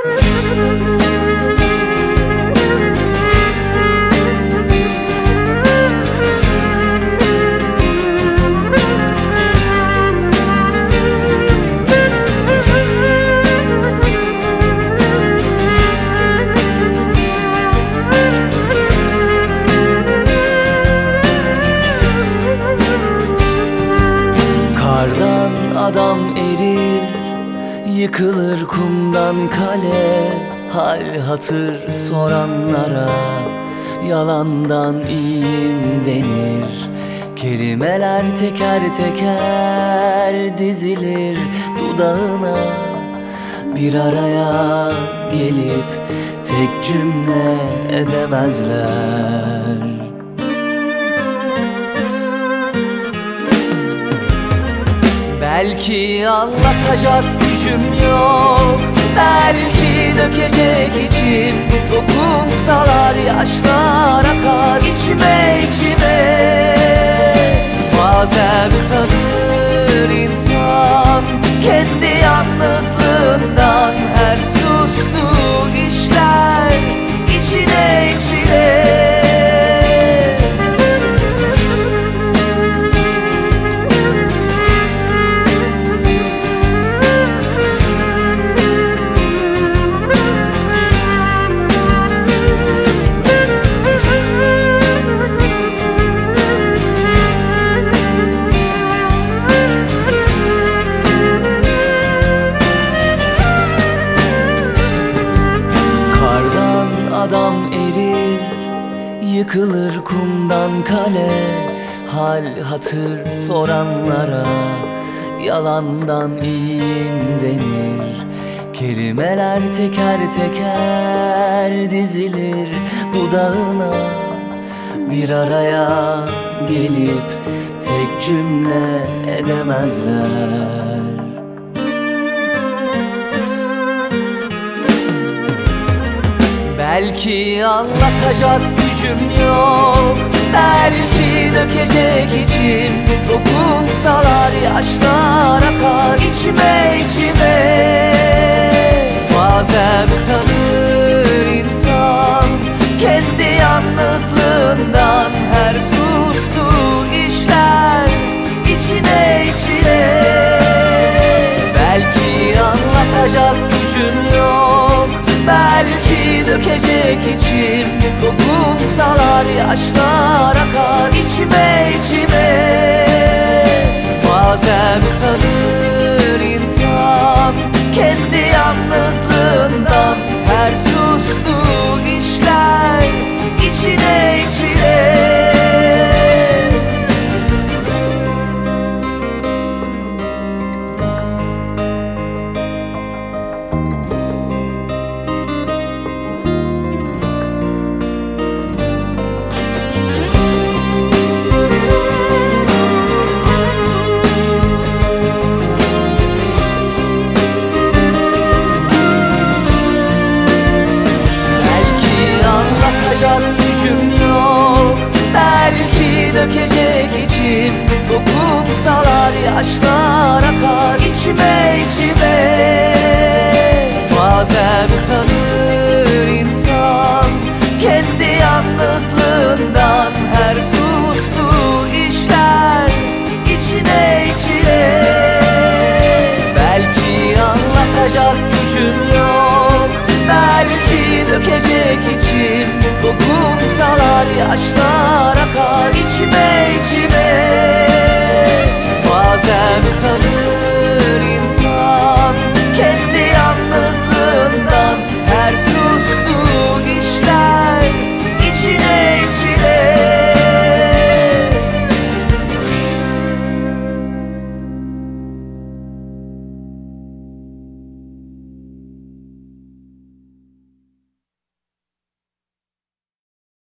Kardan adam erir, yıkılır kumdan kale. Hal hatır soranlara yalandan iyiyim denir. Kelimeler teker teker dizilir dudağına. Bir araya gelip tek cümle edemezler. Belki anlatacak gücüm yok, belki dökecek içim. Dokunsalar yaşlar akar içime içime. Bazen utanır insan kendi yalnızlığından. Her sustuğu işler içine içine. Adam erir, yıkılır kumdan kale. Hal hatır soranlara yalandan iyiyim denir. Kelimeler teker teker dizilir dudağına. Bir araya gelip tek cümle edemezler. Belki anlatacak gücüm yok, belki dökecek içim. Dokunsalar yaşlar akar içime içime. Bazen utanır insan kendi yalnızlığından. Her sustuğu işler içine içine. Belki anlatacak gücüm yok, belki dökecek içim. Dokunsalar yaşlar akar içime içime. Bazen utanır insan kendi yalnızlığından. Her sustuğu işler içine içine. Gücüm yok, belki dökecek içim. Dokunsalar yaşlar akar içime içime. Bazen utanır insan kendi yalnızlığından. Her sustuğu işler içine içine. Belki anlatacak gücüm yok, belki dökecek içim. Dokunsalar yaşlar akar içime içime.